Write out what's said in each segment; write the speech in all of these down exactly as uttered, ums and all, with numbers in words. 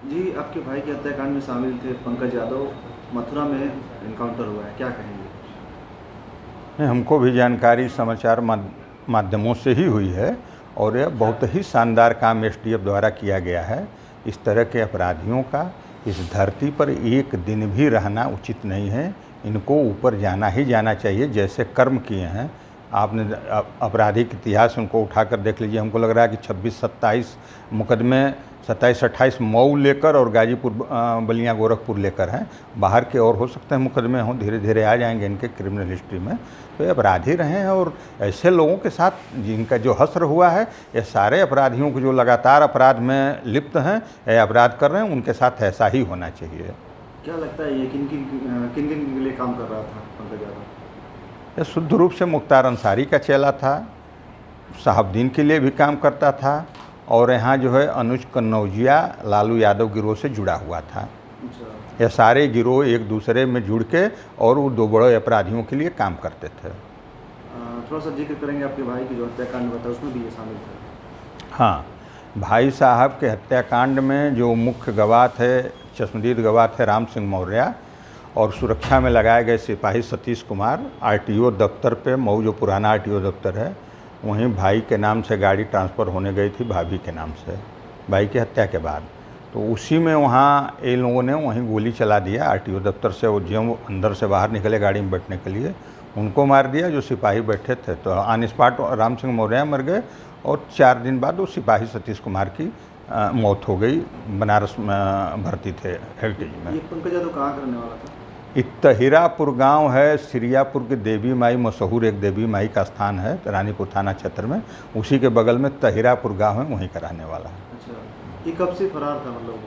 जी, आपके भाई के हत्याकांड में शामिल थे पंकज यादव, मथुरा में एनकाउंटर हुआ है, क्या कहेंगे? नहीं, हमको भी जानकारी समाचार माध्यमों से ही हुई है और यह बहुत ही शानदार काम एसटीएफ द्वारा किया गया है। इस तरह के अपराधियों का इस धरती पर एक दिन भी रहना उचित नहीं है। इनको ऊपर जाना ही जाना चाहिए जैसे कर्म किए हैं। आपने आपराधिक इतिहास उनको उठाकर देख लीजिए। हमको लग रहा है कि छब्बीस सत्ताईस मुकदमे सत्ताईस अट्ठाईस मऊ लेकर और गाजीपुर बलिया गोरखपुर लेकर हैं। बाहर के और हो सकते हैं मुकदमे हों, धीरे धीरे आ जाएंगे इनके क्रिमिनल हिस्ट्री में। तो ये अपराधी रहे हैं और ऐसे लोगों के साथ जिनका जो हश्र हुआ है, ये सारे अपराधियों को जो लगातार अपराध में लिप्त हैं या अपराध कर रहे हैं, उनके साथ ऐसा ही होना चाहिए। क्या लगता है ये किन किन किन किन के लिए काम कर रहा था पंकज यादव? ये शुद्ध रूप से मुख्तार अंसारी का चेला था, साहबदीन के लिए भी काम करता था और यहाँ जो है अनुज कन्नौजिया लालू यादव गिरोह से जुड़ा हुआ था। अच्छा। ये सारे गिरोह एक दूसरे में जुड़ के और वो दो बड़े अपराधियों के लिए काम करते थे। थोड़ा सा जिक्र करेंगे आपके भाई की जो हत्याकांड हुआ था, उसमें भी ये शामिल था? हाँ, भाई साहब के हत्याकांड में जो मुख्य गवाह थे, चश्मदीद गवाह थे राम सिंह मौर्य और सुरक्षा में लगाए गए सिपाही सतीश कुमार। आरटीओ दफ्तर पे मऊ जो पुराना आरटीओ दफ्तर है, वहीं भाई के नाम से गाड़ी ट्रांसफ़र होने गई थी भाभी के नाम से भाई की हत्या के बाद। तो उसी में वहाँ इन लोगों ने वहीं गोली चला दिया आरटीओ दफ्तर से। वो जो अंदर से बाहर निकले गाड़ी में बैठने के लिए, उनको मार दिया जो सिपाही बैठे थे। तो ऑन स्पॉट राम सिंह मौर्य मर गए और चार दिन बाद वो सिपाही सतीश कुमार की आ, मौत हो गई। बनारस में भर्ती थे हेरिटेज में। ये पंकज यादव कहाँ करने वाला था? तहिरापुर गांव है, सिरियापुर की देवी माई, मशहूर एक देवी माई का स्थान है रानीपुर थाना क्षेत्र में। उसी के बगल में तहिरापुर गांव है, वहीं का रहने वाला है। अच्छा, ये कब से फरार था? मतलब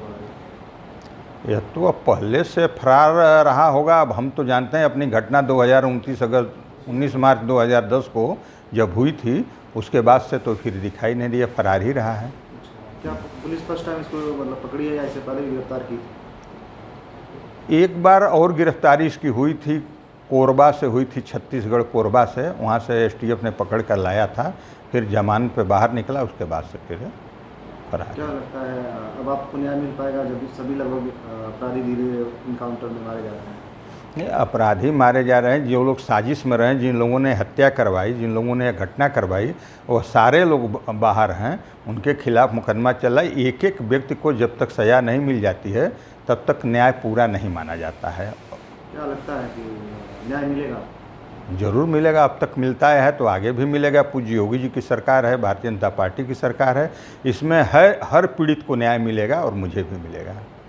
यह तो अब पहले से फरार रहा होगा। अब हम तो जानते हैं अपनी घटना दो हज़ार उनतीस अगस्त उन्नीस मार्च दो हज़ार दस को जब हुई थी, उसके बाद से तो फिर दिखाई नहीं दिया, फरार ही रहा है। अच्छा, क्या पुलिस फर्स्ट टाइम इसको मतलब पकड़ी है या इससे पहले भी गिरफ्तार की? एक बार और गिरफ्तारी इसकी हुई थी, कोरबा से हुई थी, छत्तीसगढ़ कोरबा से। वहाँ से एसटीएफ ने पकड़ कर लाया था, फिर जमानत पे बाहर निकला, उसके बाद से फिर फरार। क्या लगता है अब आपको न्याय मिल पाएगा जब सभी लगभग अपराधी धीरे इनकाउंटर में मारे जा रहे हैं? ये अपराधी मारे जा रहे हैं, जो लोग साजिश में रहे, जिन लोगों ने हत्या करवाई, जिन लोगों ने घटना करवाई, वो सारे लोग बाहर हैं। उनके खिलाफ मुकदमा चल रहा है। एक एक व्यक्ति को जब तक सज़ा नहीं मिल जाती है तब तक न्याय पूरा नहीं माना जाता है। क्या लगता है कि न्याय मिलेगा? जरूर मिलेगा। अब तक मिलता है तो आगे भी मिलेगा। पूज्य योगी जी की सरकार है, भारतीय जनता पार्टी की सरकार है, इसमें है हर पीड़ित को न्याय मिलेगा और मुझे भी मिलेगा।